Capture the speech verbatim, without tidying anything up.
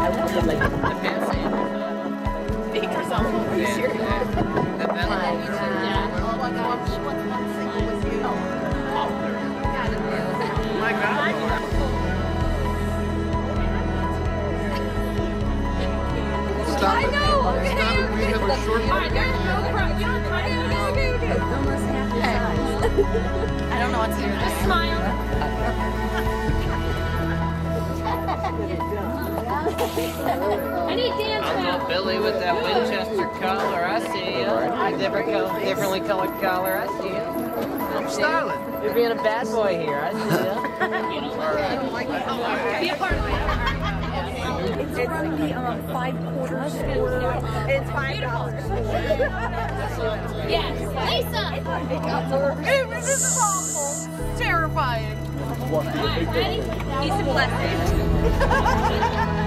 like the fancy. Baker's on the cereal. And then Oh my gosh, what's one single with you? oh my god. I know! Okay, Stop it, we have a short Alright, there's no problem. You don't mind? Okay, okay, okay. Almost half the size. I don't know what to do. Just smile. I need dance I'm now. little Billy with that Winchester collar, I see you. Different color, differently colored collar, I see you. I'm styling. You're being a bad boy here, I see you. Be a part of it. It's only um, five quarters. It's five dollars. Yes. Lisa! This is awful. It's terrifying. Alright, ready? Peace and blessings.